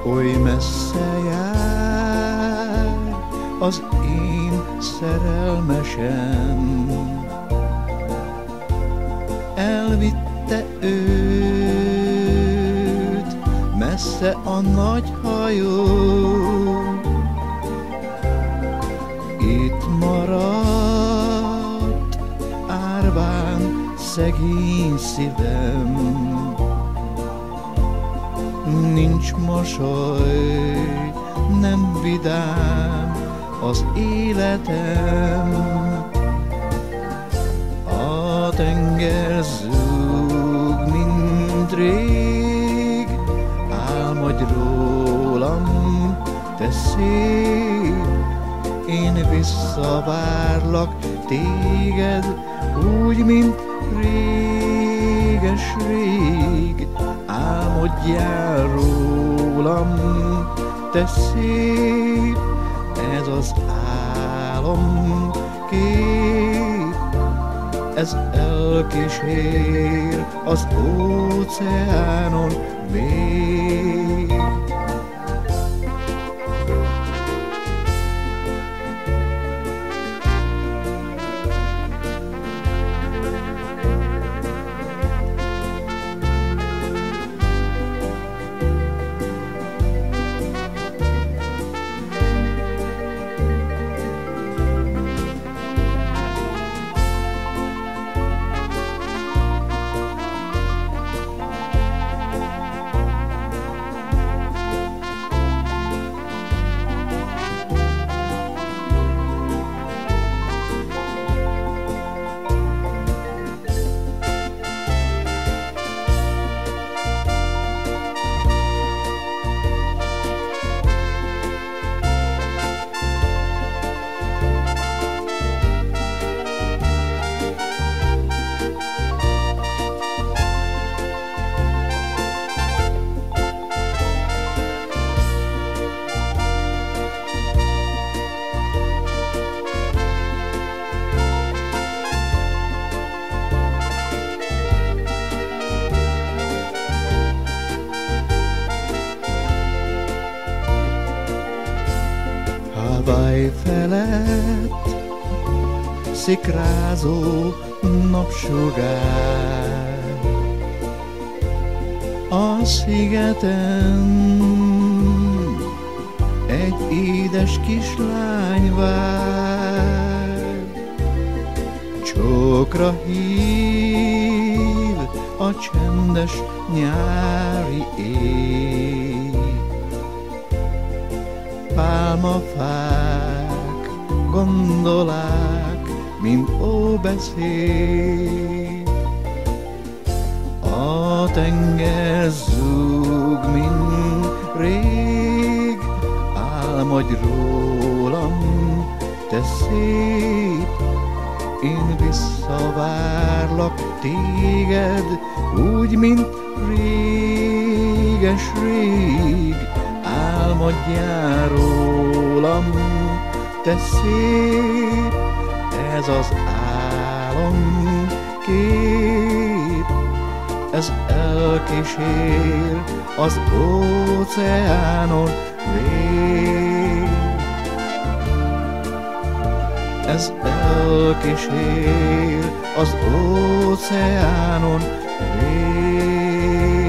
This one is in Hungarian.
Oly messze jár az én szerelmesem, elvitte őt messze a nagy hajó. Itt maradt árván szegény szívem, nincs mosoly, nem vidám az életem. A tenger zúg, mint rég, álmodj rólam, te szép. Én visszavárlak téged, úgy, mint réges-rég. Álmodjál rólam, te szép, ez az álom kép, ez elkísér az óceánon még. Hawaii felett szikrázó napsugár, a szigeten egy édes kislány vár. Csókra hív a csendes nyári éj, pálmafák gondolák, mint óbeszéd. A tenger zúg, mint rég, álmodj rólam, te szép. Én visszavárlak téged, úgy, mint réges-rég. Álmodjál rólam, te szép, ez az álom kép, ez elkísér az óceánon vég. Ez elkísér az óceánon vég.